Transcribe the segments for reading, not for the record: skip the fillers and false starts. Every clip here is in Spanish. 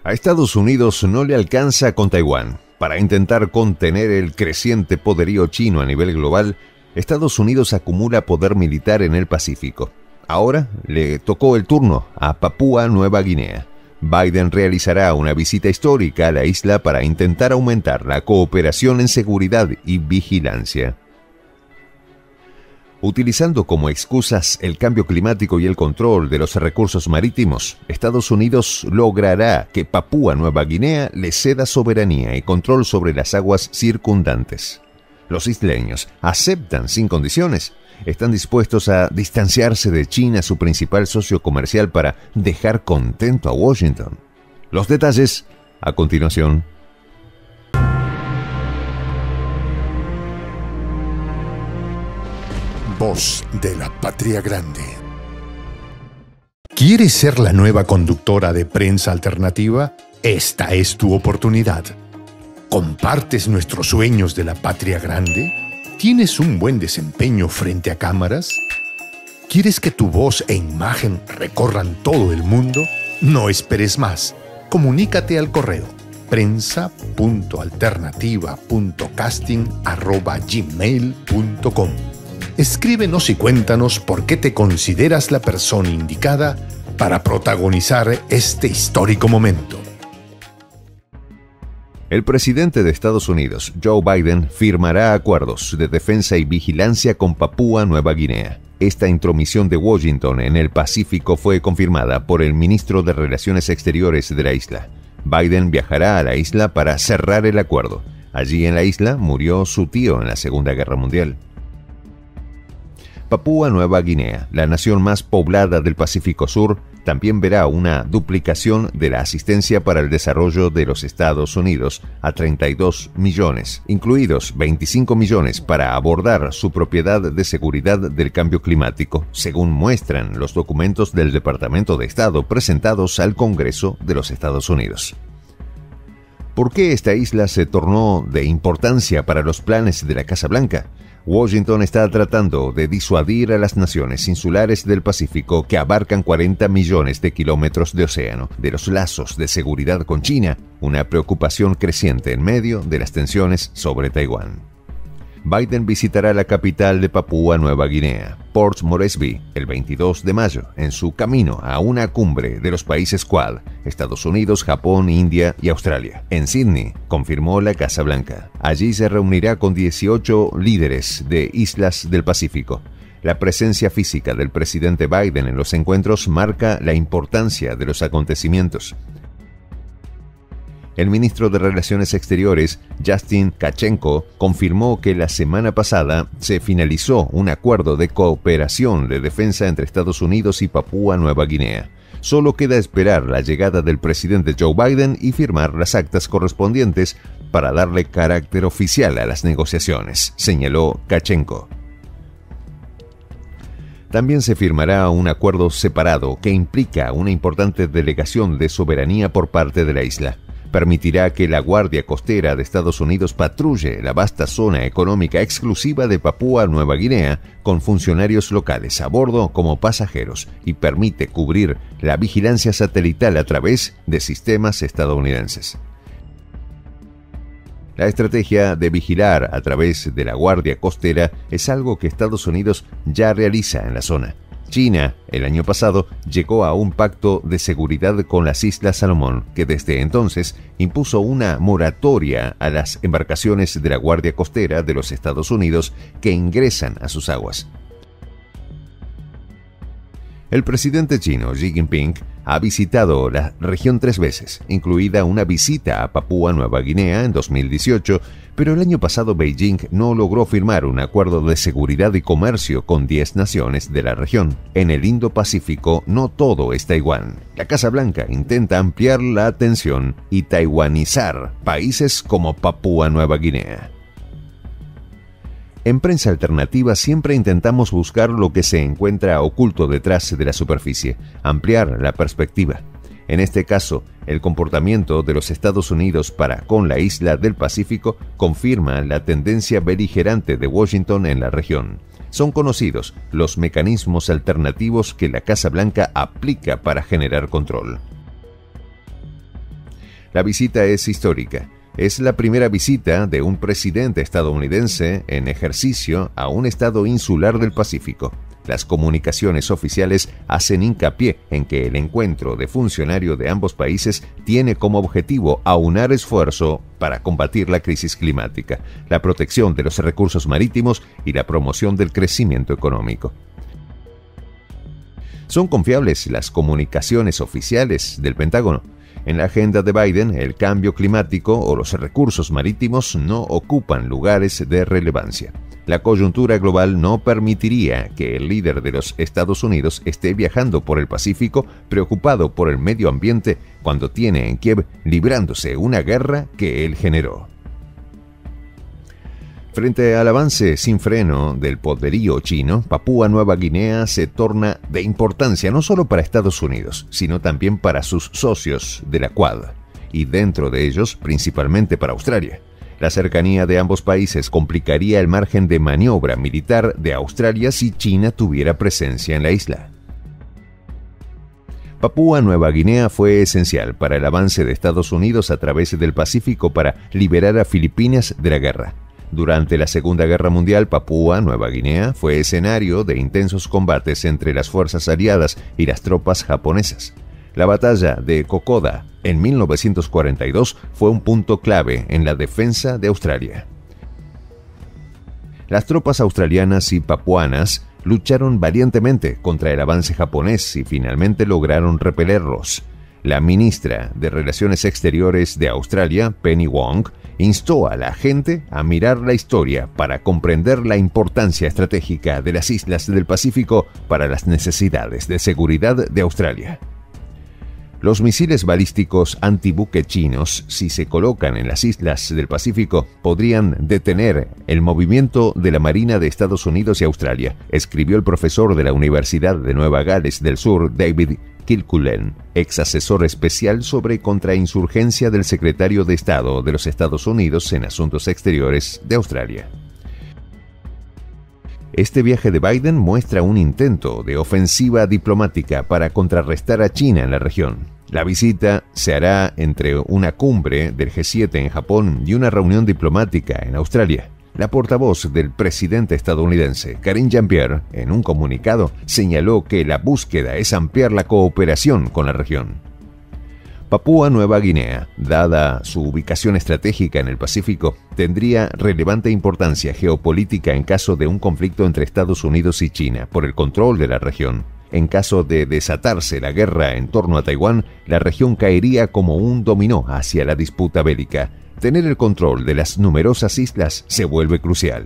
A Estados Unidos no le alcanza con Taiwán. Para intentar contener el creciente poderío chino a nivel global, Estados Unidos acumula poder militar en el Pacífico. Ahora le tocó el turno a Papúa Nueva Guinea. Biden realizará una visita histórica a la isla para intentar aumentar la cooperación en seguridad y vigilancia. Utilizando como excusas el cambio climático y el control de los recursos marítimos, Estados Unidos logrará que Papúa Nueva Guinea le ceda soberanía y control sobre las aguas circundantes. Los isleños aceptan sin condiciones. Están dispuestos a distanciarse de China, su principal socio comercial, para dejar contento a Washington. Los detalles a continuación. Voz de la Patria Grande. ¿Quieres ser la nueva conductora de Prensa Alternativa? Esta es tu oportunidad. ¿Compartes nuestros sueños de la Patria Grande? ¿Tienes un buen desempeño frente a cámaras? ¿Quieres que tu voz e imagen recorran todo el mundo? No esperes más. Comunícate al correo prensa.alternativa.casting@gmail.com. Escríbenos y cuéntanos por qué te consideras la persona indicada para protagonizar este histórico momento. El presidente de Estados Unidos, Joe Biden, firmará acuerdos de defensa y vigilancia con Papúa Nueva Guinea. Esta intromisión de Washington en el Pacífico fue confirmada por el ministro de Relaciones Exteriores de la isla. Biden viajará a la isla para cerrar el acuerdo. Allí en la isla murió su tío en la Segunda Guerra Mundial. Papúa Nueva Guinea, la nación más poblada del Pacífico Sur, también verá una duplicación de la asistencia para el desarrollo de los Estados Unidos a 32 millones, incluidos 25 millones para abordar su propiedad de seguridad del cambio climático, según muestran los documentos del Departamento de Estado presentados al Congreso de los Estados Unidos. ¿Por qué esta isla se tornó de importancia para los planes de la Casa Blanca? Washington está tratando de disuadir a las naciones insulares del Pacífico, que abarcan 40 millones de kilómetros de océano, de los lazos de seguridad con China, una preocupación creciente en medio de las tensiones sobre Taiwán. Biden visitará la capital de Papúa Nueva Guinea, Port Moresby, el 22 de mayo, en su camino a una cumbre de los países Quad, Estados Unidos, Japón, India y Australia. En Sydney, confirmó la Casa Blanca. Allí se reunirá con 18 líderes de islas del Pacífico. La presencia física del presidente Biden en los encuentros marca la importancia de los acontecimientos. El ministro de Relaciones Exteriores, Justin Tkachenko, confirmó que la semana pasada se finalizó un acuerdo de cooperación de defensa entre Estados Unidos y Papúa Nueva Guinea. Solo queda esperar la llegada del presidente Joe Biden y firmar las actas correspondientes para darle carácter oficial a las negociaciones, señaló Tkachenko. También se firmará un acuerdo separado que implica una importante delegación de soberanía por parte de la isla. Permitirá que la Guardia Costera de Estados Unidos patrulle la vasta zona económica exclusiva de Papúa Nueva Guinea con funcionarios locales a bordo como pasajeros y permite cubrir la vigilancia satelital a través de sistemas estadounidenses. La estrategia de vigilar a través de la Guardia Costera es algo que Estados Unidos ya realiza en la zona. China, el año pasado, llegó a un pacto de seguridad con las Islas Salomón, que desde entonces impuso una moratoria a las embarcaciones de la Guardia Costera de los Estados Unidos que ingresan a sus aguas. El presidente chino Xi Jinping ha visitado la región 3 veces, incluida una visita a Papúa Nueva Guinea en 2018, pero el año pasado Beijing no logró firmar un acuerdo de seguridad y comercio con 10 naciones de la región. En el Indo-Pacífico no todo es Taiwán. La Casa Blanca intenta ampliar la atención y taiwanizar países como Papúa Nueva Guinea. En Prensa Alternativa siempre intentamos buscar lo que se encuentra oculto detrás de la superficie, ampliar la perspectiva. En este caso, el comportamiento de los Estados Unidos para con la isla del Pacífico confirma la tendencia beligerante de Washington en la región. Son conocidos los mecanismos alternativos que la Casa Blanca aplica para generar control. La visita es histórica. Es la primera visita de un presidente estadounidense en ejercicio a un estado insular del Pacífico. Las comunicaciones oficiales hacen hincapié en que el encuentro de funcionarios de ambos países tiene como objetivo aunar esfuerzo para combatir la crisis climática, la protección de los recursos marítimos y la promoción del crecimiento económico. ¿Son confiables las comunicaciones oficiales del Pentágono? En la agenda de Biden, el cambio climático o los recursos marítimos no ocupan lugares de relevancia. La coyuntura global no permitiría que el líder de los Estados Unidos esté viajando por el Pacífico preocupado por el medio ambiente cuando tiene en Kiev librándose una guerra que él generó. Frente al avance sin freno del poderío chino, Papúa Nueva Guinea se torna de importancia no solo para Estados Unidos, sino también para sus socios de la Quad, y dentro de ellos principalmente para Australia. La cercanía de ambos países complicaría el margen de maniobra militar de Australia si China tuviera presencia en la isla. Papúa Nueva Guinea fue esencial para el avance de Estados Unidos a través del Pacífico para liberar a Filipinas de la guerra. Durante la Segunda Guerra Mundial, Papúa Nueva Guinea fue escenario de intensos combates entre las fuerzas aliadas y las tropas japonesas. La batalla de Kokoda en 1942 fue un punto clave en la defensa de Australia. Las tropas australianas y papuanas lucharon valientemente contra el avance japonés y finalmente lograron repelerlos. La ministra de Relaciones Exteriores de Australia, Penny Wong, instó a la gente a mirar la historia para comprender la importancia estratégica de las islas del Pacífico para las necesidades de seguridad de Australia. Los misiles balísticos antibuque chinos, si se colocan en las islas del Pacífico, podrían detener el movimiento de la Marina de Estados Unidos y Australia, escribió el profesor de la Universidad de Nueva Gales del Sur, David Kilcullen, ex asesor especial sobre contrainsurgencia del secretario de Estado de los Estados Unidos en Asuntos Exteriores de Australia. Este viaje de Biden muestra un intento de ofensiva diplomática para contrarrestar a China en la región. La visita se hará entre una cumbre del G7 en Japón y una reunión diplomática en Australia. La portavoz del presidente estadounidense, Karine Jean-Pierre, en un comunicado, señaló que la búsqueda es ampliar la cooperación con la región. Papúa Nueva Guinea, dada su ubicación estratégica en el Pacífico, tendría relevante importancia geopolítica en caso de un conflicto entre Estados Unidos y China por el control de la región. En caso de desatarse la guerra en torno a Taiwán, la región caería como un dominó hacia la disputa bélica. Tener el control de las numerosas islas se vuelve crucial.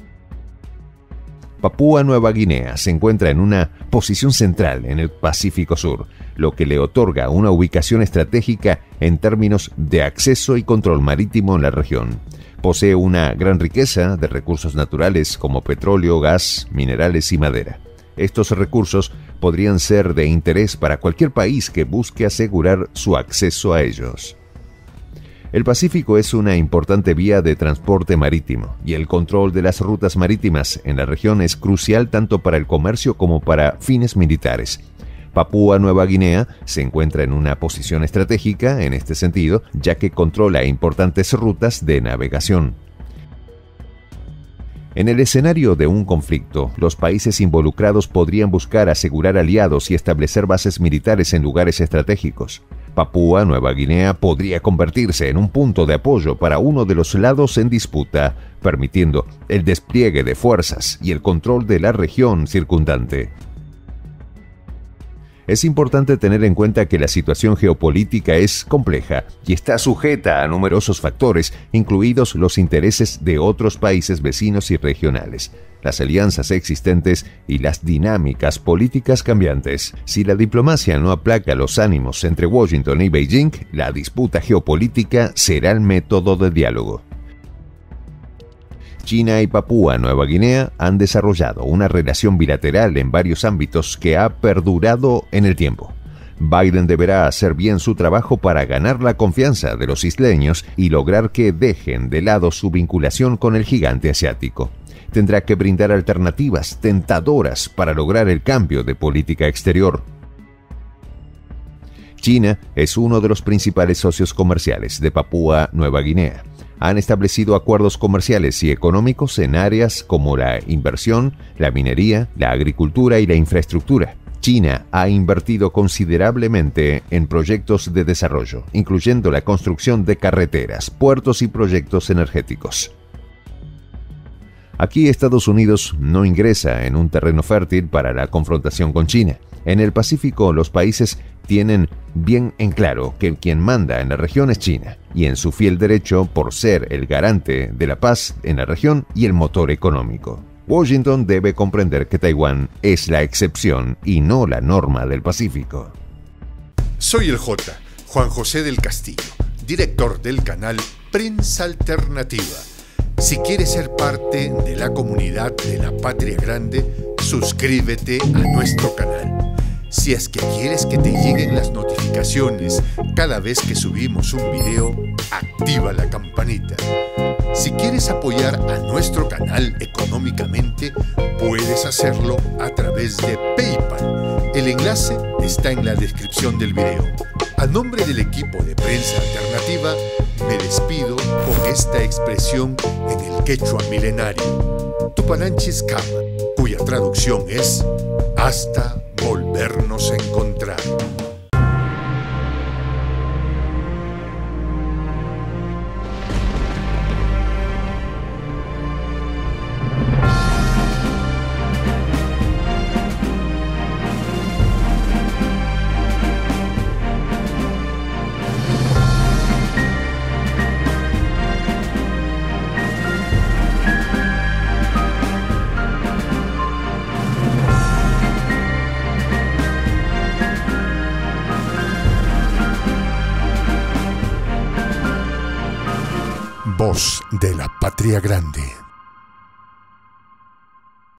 Papúa Nueva Guinea se encuentra en una posición central en el Pacífico Sur, lo que le otorga una ubicación estratégica en términos de acceso y control marítimo en la región. Posee una gran riqueza de recursos naturales como petróleo, gas, minerales y madera. Estos recursos podrían ser de interés para cualquier país que busque asegurar su acceso a ellos. El Pacífico es una importante vía de transporte marítimo y el control de las rutas marítimas en la región es crucial tanto para el comercio como para fines militares. Papúa Nueva Guinea se encuentra en una posición estratégica en este sentido, ya que controla importantes rutas de navegación. En el escenario de un conflicto, los países involucrados podrían buscar asegurar aliados y establecer bases militares en lugares estratégicos. Papúa Nueva Guinea podría convertirse en un punto de apoyo para uno de los lados en disputa, permitiendo el despliegue de fuerzas y el control de la región circundante. Es importante tener en cuenta que la situación geopolítica es compleja y está sujeta a numerosos factores, incluidos los intereses de otros países vecinos y regionales, las alianzas existentes y las dinámicas políticas cambiantes. Si la diplomacia no aplaca los ánimos entre Washington y Beijing, la disputa geopolítica será el método de diálogo. China y Papúa Nueva Guinea han desarrollado una relación bilateral en varios ámbitos que ha perdurado en el tiempo. Biden deberá hacer bien su trabajo para ganar la confianza de los isleños y lograr que dejen de lado su vinculación con el gigante asiático. Tendrá que brindar alternativas tentadoras para lograr el cambio de política exterior. China es uno de los principales socios comerciales de Papúa Nueva Guinea. Han establecido acuerdos comerciales y económicos en áreas como la inversión, la minería, la agricultura y la infraestructura. China ha invertido considerablemente en proyectos de desarrollo, incluyendo la construcción de carreteras, puertos y proyectos energéticos. Aquí Estados Unidos no ingresa en un terreno fértil para la confrontación con China. En el Pacífico, los países tienen bien en claro que quien manda en la región es China, y en su fiel derecho por ser el garante de la paz en la región y el motor económico. Washington debe comprender que Taiwán es la excepción y no la norma del Pacífico. Soy el J, Juan José del Castillo, director del canal Prensa Alternativa. Si quieres ser parte de la comunidad de la Patria Grande, suscríbete a nuestro canal. Si es que quieres que te lleguen las notificaciones cada vez que subimos un video, activa la campanita. Si quieres apoyar a nuestro canal económicamente, puedes hacerlo a través de PayPal. El enlace está en la descripción del video. A nombre del equipo de Prensa Alternativa, me despido con esta expresión en el quechua milenario, Tupananchis Kama, cuya traducción es hasta volvernos a encontrar. Voz de la Patria Grande.